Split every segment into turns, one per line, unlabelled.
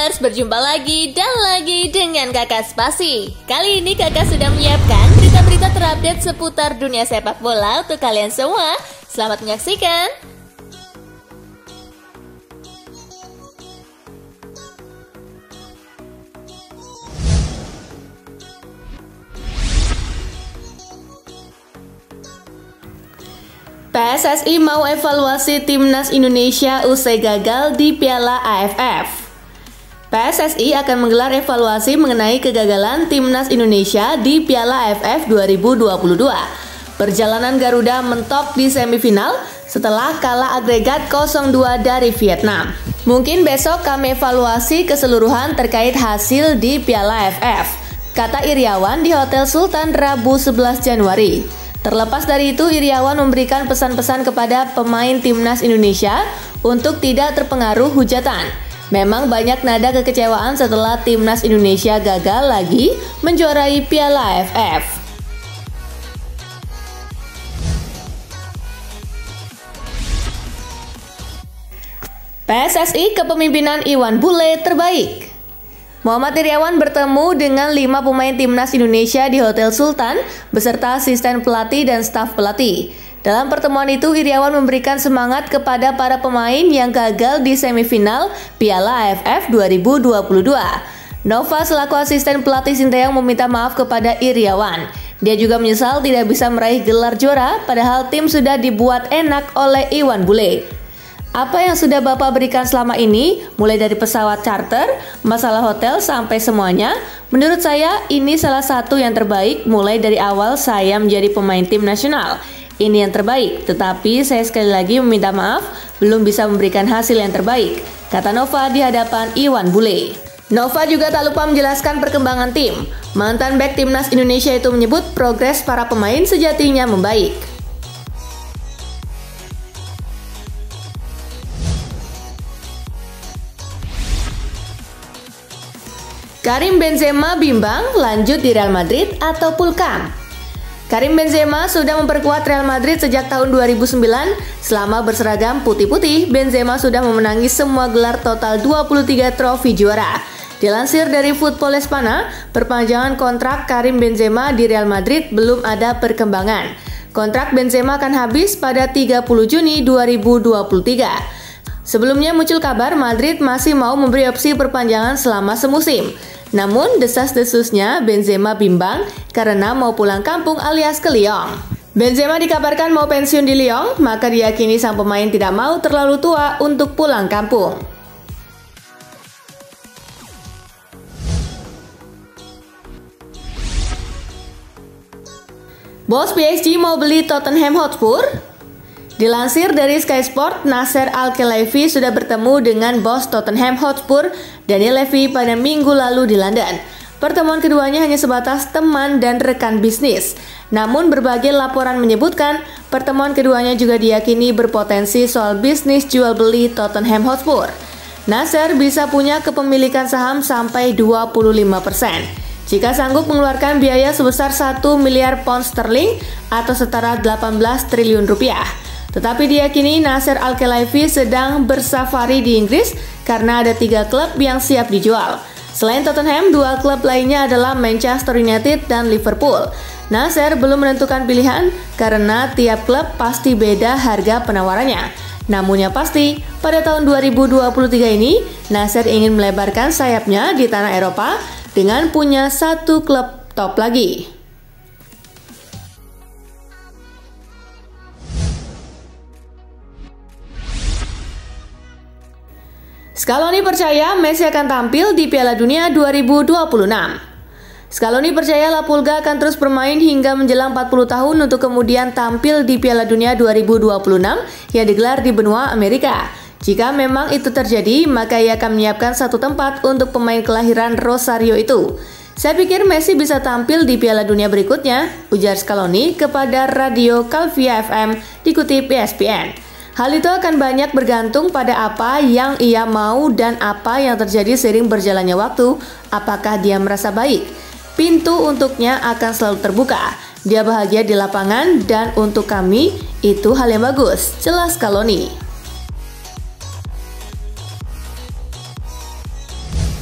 Gamers, berjumpa lagi dan lagi dengan Kakak Spasi. Kali ini Kakak sudah menyiapkan berita-berita terupdate seputar dunia sepak bola untuk kalian semua. Selamat menyaksikan. PSSI mau evaluasi Timnas Indonesia usai gagal di Piala AFF. PSSI akan menggelar evaluasi mengenai kegagalan Timnas Indonesia di Piala AFF 2022. Perjalanan Garuda mentok di semifinal setelah kalah agregat 0-2 dari Vietnam. Mungkin besok kami evaluasi keseluruhan terkait hasil di Piala AFF, kata Iriawan di Hotel Sultan Rabu 11 Januari. Terlepas dari itu, Iriawan memberikan pesan-pesan kepada pemain Timnas Indonesia untuk tidak terpengaruh hujatan. Memang banyak nada kekecewaan setelah Timnas Indonesia gagal lagi menjuarai Piala AFF. PSSI kepemimpinan Iwan Bule terbaik. Muhammad Iriawan bertemu dengan 5 pemain Timnas Indonesia di Hotel Sultan beserta asisten pelatih dan staf pelatih. Dalam pertemuan itu, Iriawan memberikan semangat kepada para pemain yang gagal di semifinal Piala AFF 2022. Nova selaku asisten pelatih Sinteyong meminta maaf kepada Iriawan. Dia juga menyesal tidak bisa meraih gelar juara padahal tim sudah dibuat enak oleh Iwan Bule. Apa yang sudah Bapak berikan selama ini, mulai dari pesawat charter, masalah hotel, sampai semuanya, menurut saya ini salah satu yang terbaik mulai dari awal saya menjadi pemain tim nasional. Ini yang terbaik, tetapi saya sekali lagi meminta maaf, belum bisa memberikan hasil yang terbaik, kata Nova di hadapan Iwan Bule. Nova juga tak lupa menjelaskan perkembangan tim. Mantan bek Timnas Indonesia itu menyebut progres para pemain sejatinya membaik. Karim Benzema bimbang lanjut di Real Madrid atau Pulkam. Karim Benzema sudah memperkuat Real Madrid sejak tahun 2009. Selama berseragam putih-putih, Benzema sudah memenangi semua gelar total 23 trofi juara. Dilansir dari Football Espana, perpanjangan kontrak Karim Benzema di Real Madrid belum ada perkembangan. Kontrak Benzema akan habis pada 30 Juni 2023. Sebelumnya muncul kabar Madrid masih mau memberi opsi perpanjangan selama semusim. Namun desas-desusnya Benzema bimbang karena mau pulang kampung alias ke Lyon. Benzema dikabarkan mau pensiun di Lyon, maka diyakini sang pemain tidak mau terlalu tua untuk pulang kampung. Bos PSG mau beli Tottenham Hotspur? Dilansir dari Sky Sport, Nasser Al-Khelaifi sudah bertemu dengan bos Tottenham Hotspur, Daniel Levy, pada minggu lalu di London. Pertemuan keduanya hanya sebatas teman dan rekan bisnis. Namun berbagai laporan menyebutkan pertemuan keduanya juga diyakini berpotensi soal bisnis jual beli Tottenham Hotspur. Nasser bisa punya kepemilikan saham sampai 25%. Jika sanggup mengeluarkan biaya sebesar 1 miliar pound sterling atau setara 18 triliun rupiah. Tetapi diyakini Nasser Al-Khelaifi sedang bersafari di Inggris karena ada 3 klub yang siap dijual. Selain Tottenham, 2 klub lainnya adalah Manchester United dan Liverpool. Nasser belum menentukan pilihan karena tiap klub pasti beda harga penawarannya. Namun yang pasti, pada tahun 2023 ini, Nasser ingin melebarkan sayapnya di tanah Eropa dengan punya 1 klub top lagi. Scaloni percaya Messi akan tampil di Piala Dunia 2026. Scaloni percaya La Pulga akan terus bermain hingga menjelang 40 tahun untuk kemudian tampil di Piala Dunia 2026 yang digelar di benua Amerika. Jika memang itu terjadi, maka ia akan menyiapkan satu tempat untuk pemain kelahiran Rosario itu. Saya pikir Messi bisa tampil di Piala Dunia berikutnya, ujar Scaloni kepada radio Calvia FM dikutip ESPN. Hal itu akan banyak bergantung pada apa yang ia mau dan apa yang terjadi seiring berjalannya waktu. Apakah dia merasa baik? Pintu untuknya akan selalu terbuka. Dia bahagia di lapangan dan untuk kami itu hal yang bagus, jelas Scaloni.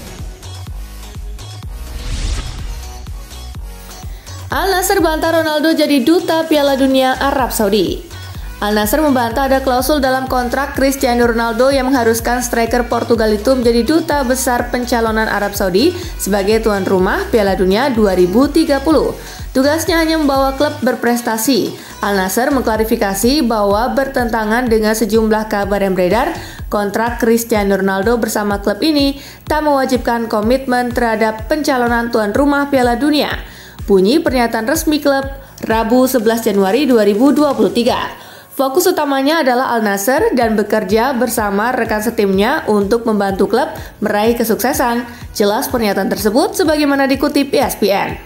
Al Nassr bantah Ronaldo jadi duta Piala Dunia Arab Saudi. Al Nassr membantah ada klausul dalam kontrak Cristiano Ronaldo yang mengharuskan striker Portugal itu menjadi duta besar pencalonan Arab Saudi sebagai tuan rumah Piala Dunia 2030. Tugasnya hanya membawa klub berprestasi. Al Nassr mengklarifikasi bahwa bertentangan dengan sejumlah kabar yang beredar, kontrak Cristiano Ronaldo bersama klub ini tak mewajibkan komitmen terhadap pencalonan tuan rumah Piala Dunia. Bunyi pernyataan resmi klub Rabu 11 Januari 2023. Fokus utamanya adalah Al Nassr dan bekerja bersama rekan setimnya untuk membantu klub meraih kesuksesan. Jelas pernyataan tersebut sebagaimana dikutip ESPN.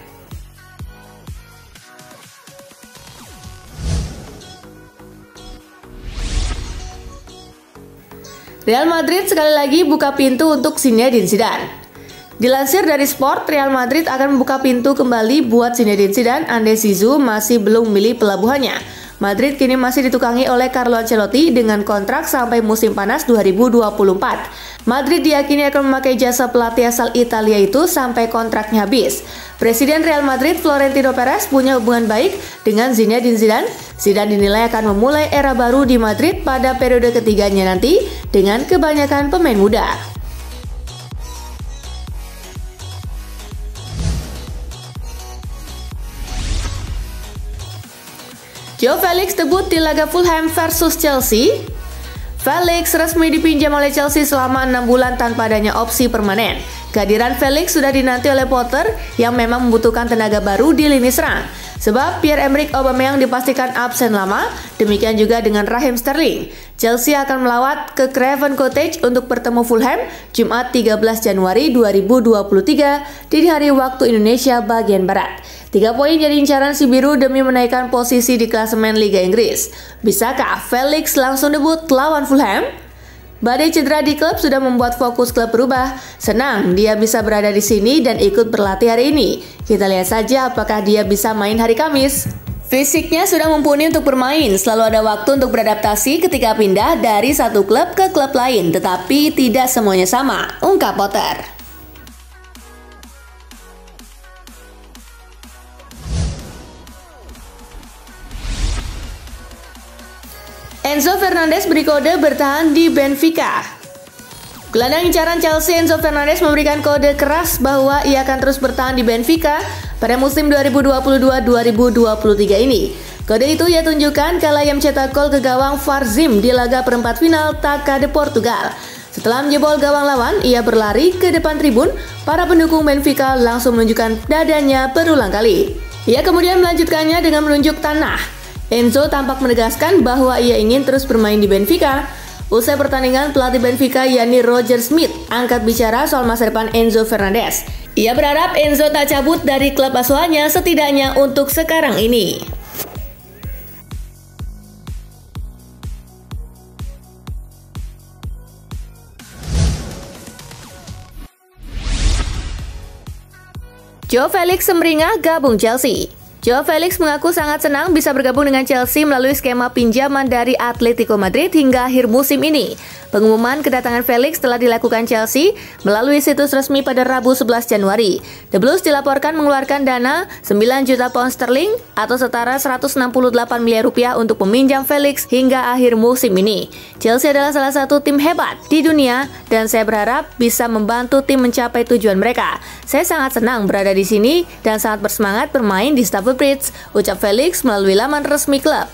Real Madrid sekali lagi buka pintu untuk Zinedine Zidane. Dilansir dari Sport, Real Madrid akan membuka pintu kembali buat Zinedine Zidane andai Zizou masih belum memilih pelabuhannya. Madrid kini masih ditukangi oleh Carlo Ancelotti dengan kontrak sampai musim panas 2024. Madrid diyakini akan memakai jasa pelatih asal Italia itu sampai kontraknya habis. Presiden Real Madrid Florentino Perez punya hubungan baik dengan Zinedine Zidane. Zidane dinilai akan memulai era baru di Madrid pada periode ketiganya nanti dengan kebanyakan pemain muda. Joao Felix debut di laga Fulham versus Chelsea. Felix resmi dipinjam oleh Chelsea selama 6 bulan tanpa adanya opsi permanen. Kehadiran Felix sudah dinanti oleh Potter yang memang membutuhkan tenaga baru di lini serang. Sebab Pierre-Emerick Aubameyang dipastikan absen lama, demikian juga dengan Raheem Sterling. Chelsea akan melawat ke Craven Cottage untuk bertemu Fulham Jumat 13 Januari 2023 di hari waktu Indonesia bagian Barat. 3 poin jadi incaran si biru demi menaikkan posisi di klasemen Liga Inggris. Bisakah Felix langsung debut lawan Fulham? Badai cedera di klub sudah membuat fokus klub berubah. Senang dia bisa berada di sini dan ikut berlatih hari ini. Kita lihat saja apakah dia bisa main hari Kamis. Fisiknya sudah mumpuni untuk bermain, selalu ada waktu untuk beradaptasi ketika pindah dari satu klub ke klub lain, tetapi tidak semuanya sama, ungkap Potter. Enzo Fernandez beri kode bertahan di Benfica. Gelandang incaran Chelsea Enzo Fernandez memberikan kode keras bahwa ia akan terus bertahan di Benfica pada musim 2022-2023 ini. Kode itu ia tunjukkan kala ia mencetak gol ke gawang Farzim di laga perempat final Taça de Portugal. Setelah menjebol gawang lawan, ia berlari ke depan tribun. Para pendukung Benfica langsung menunjukkan dadanya berulang kali. Ia kemudian melanjutkannya dengan menunjuk tanah. Enzo tampak menegaskan bahwa ia ingin terus bermain di Benfica. Usai pertandingan, pelatih Benfica yakni Roger Smith angkat bicara soal masa depan Enzo Fernandez. Ia berharap Enzo tak cabut dari klub asuhannya setidaknya untuk sekarang ini. Joao Felix semeringah gabung Chelsea. Joao Felix mengaku sangat senang bisa bergabung dengan Chelsea melalui skema pinjaman dari Atletico Madrid hingga akhir musim ini. Pengumuman kedatangan Felix telah dilakukan Chelsea melalui situs resmi pada Rabu 11 Januari. The Blues dilaporkan mengeluarkan dana 9 juta pound sterling atau setara 168 miliar rupiah untuk meminjam Felix hingga akhir musim ini. Chelsea adalah salah satu tim hebat di dunia dan saya berharap bisa membantu tim mencapai tujuan mereka. Saya sangat senang berada di sini dan sangat bersemangat bermain di Stamford Bridge, ucap Felix melalui laman resmi klub.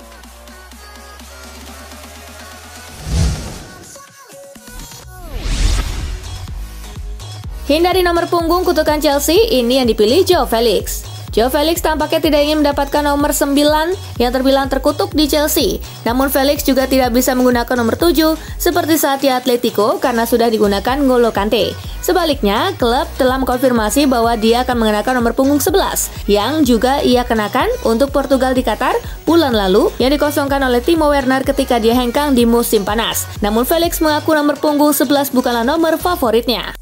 Hindari nomor punggung kutukan Chelsea, ini yang dipilih Joao Felix. Joao Felix tampaknya tidak ingin mendapatkan nomor 9 yang terbilang terkutuk di Chelsea. Namun Felix juga tidak bisa menggunakan nomor 7 seperti saat di Atletico karena sudah digunakan N'Golo Kante. Sebaliknya, klub telah mengkonfirmasi bahwa dia akan mengenakan nomor punggung 11 yang juga ia kenakan untuk Portugal di Qatar bulan lalu yang dikosongkan oleh Timo Werner ketika dia hengkang di musim panas. Namun Felix mengaku nomor punggung 11 bukanlah nomor favoritnya.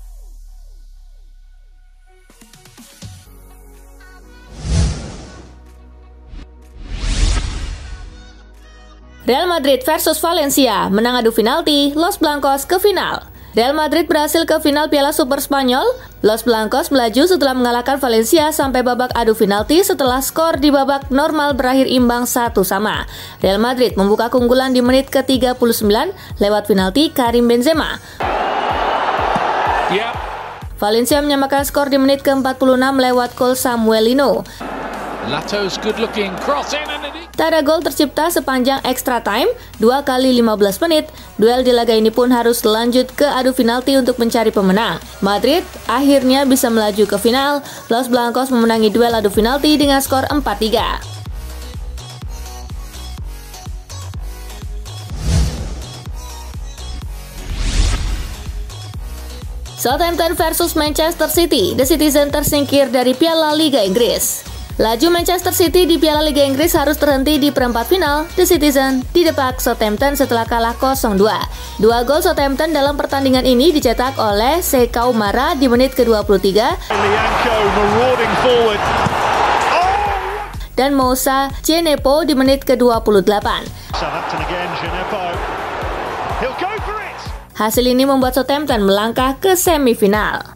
Real Madrid versus Valencia, menang adu penalti, Los Blancos ke final. Real Madrid berhasil ke final Piala Super Spanyol. Los Blancos melaju setelah mengalahkan Valencia sampai babak adu penalti setelah skor di babak normal berakhir imbang 1-1. Real Madrid membuka keunggulan di menit ke-39 lewat penalti Karim Benzema. Valencia menyamakan skor di menit ke-46 lewat gol Samuel Lino. Tak ada gol tercipta sepanjang extra time 2 kali 15 menit. Duel di laga ini pun harus lanjut ke adu penalti untuk mencari pemenang. Madrid akhirnya bisa melaju ke final. Los Blancos memenangi duel adu penalti dengan skor 4-3. Southampton versus Manchester City. The Citizen tersingkir dari Piala Liga Inggris. Laju Manchester City di Piala Liga Inggris harus terhenti di perempat final. The Citizen didepak Southampton setelah kalah 0-2. Dua gol Southampton dalam pertandingan ini dicetak oleh Sekou Mara di menit ke-23 dan Moussa Djenepo di menit ke-28. Hasil ini membuat Southampton melangkah ke semifinal.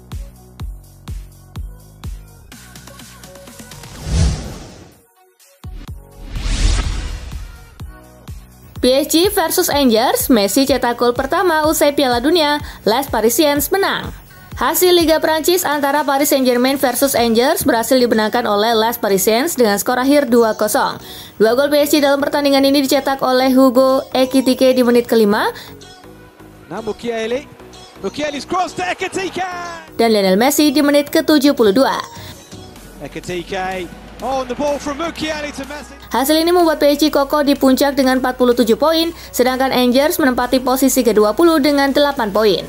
PSG versus Angers, Messi cetak gol pertama usai Piala Dunia, Les Parisiens menang. Hasil Liga Prancis antara Paris Saint-Germain versus Angers berhasil dimenangkan oleh Les Parisiens dengan skor akhir 2-0. Dua gol PSG dalam pertandingan ini dicetak oleh Hugo Ekitike di menit ke-5 dan Lionel Messi di menit ke-72. Hasil ini membuat PSG kokoh di puncak dengan 47 poin, sedangkan Angers menempati posisi ke-20 dengan 8 poin.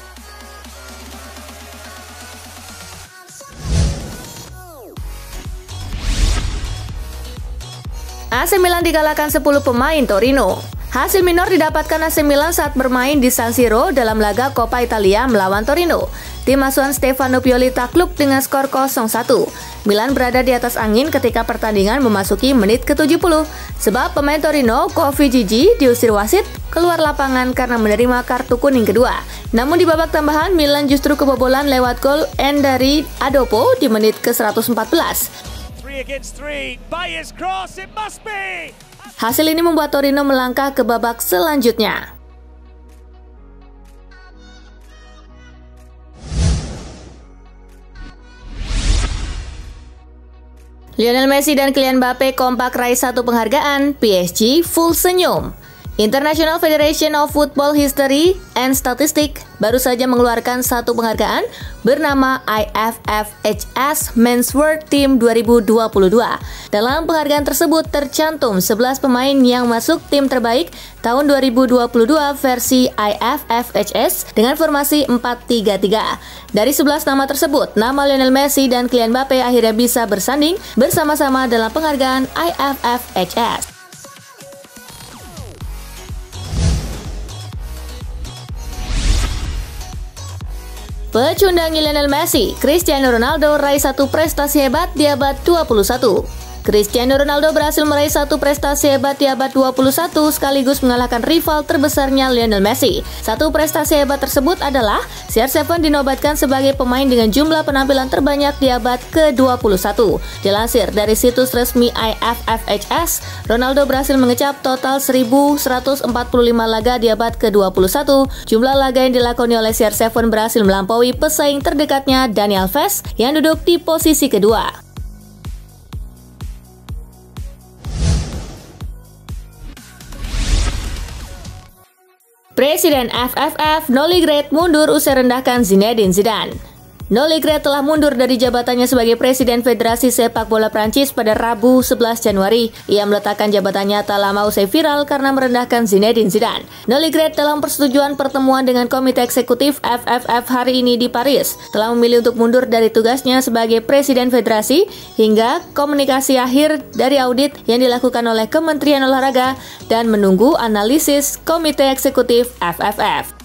AC Milan dikalahkan 10 pemain Torino. Hasil minor didapatkan AC Milan saat bermain di San Siro dalam laga Coppa Italia melawan Torino. Tim asuhan Stefano Pioli takluk dengan skor 0-1. Milan berada di atas angin ketika pertandingan memasuki menit ke-70. Sebab pemain Torino, Kofi Gigi, diusir wasit keluar lapangan karena menerima kartu kuning kedua. Namun di babak tambahan, Milan justru kebobolan lewat gol dari Adopo di menit ke-114. Hasil ini membuat Torino melangkah ke babak selanjutnya. Lionel Messi dan Kylian Mbappe kompak raih satu penghargaan, PSG full senyum. International Federation of Football History and Statistics baru saja mengeluarkan satu penghargaan bernama IFFHS Men's World Team 2022. Dalam penghargaan tersebut tercantum 11 pemain yang masuk tim terbaik tahun 2022 versi IFFHS dengan formasi 4-3-3. Dari 11 nama tersebut, nama Lionel Messi dan Kylian Mbappe akhirnya bisa bersanding bersama-sama dalam penghargaan IFFHS. Pecundangi Lionel Messi, Cristiano Ronaldo raih satu prestasi hebat di abad 21. Cristiano Ronaldo berhasil meraih satu prestasi hebat di abad 21 sekaligus mengalahkan rival terbesarnya Lionel Messi. Satu prestasi hebat tersebut adalah CR7 dinobatkan sebagai pemain dengan jumlah penampilan terbanyak di abad ke-21. Dilansir dari situs resmi IFFHS, Ronaldo berhasil mengecap total 1.145 laga di abad ke-21. Jumlah laga yang dilakoni oleh CR7 berhasil melampaui pesaing terdekatnya Dani Alves yang duduk di posisi kedua. Presiden FFF Noli Grace mundur usai rendahkan Zinedine Zidane. Noli Grace telah mundur dari jabatannya sebagai Presiden Federasi Sepak Bola Prancis pada Rabu 11 Januari. Ia meletakkan jabatannya tak lama usai viral karena merendahkan Zinedine Zidane. Noli Grace dalam persetujuan pertemuan dengan Komite Eksekutif FFF hari ini di Paris telah memilih untuk mundur dari tugasnya sebagai Presiden Federasi hingga komunikasi akhir dari audit yang dilakukan oleh Kementerian Olahraga dan menunggu analisis Komite Eksekutif FFF.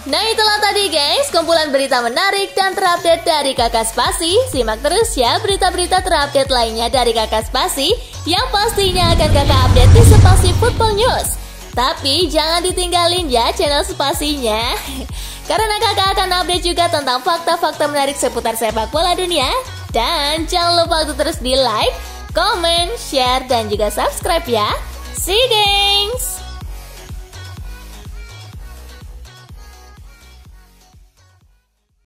Nah itulah tadi guys, kumpulan berita menarik dan terupdate dari Kakak Spasi. Simak terus ya berita-berita terupdate lainnya dari Kakak Spasi yang pastinya akan Kakak update di Spasi Football News. Tapi jangan ditinggalin ya channel Spasinya, karena Kakak akan update juga tentang fakta-fakta menarik seputar sepak bola dunia. Dan jangan lupa untuk terus di like, comment, share, dan juga subscribe ya. See you guys!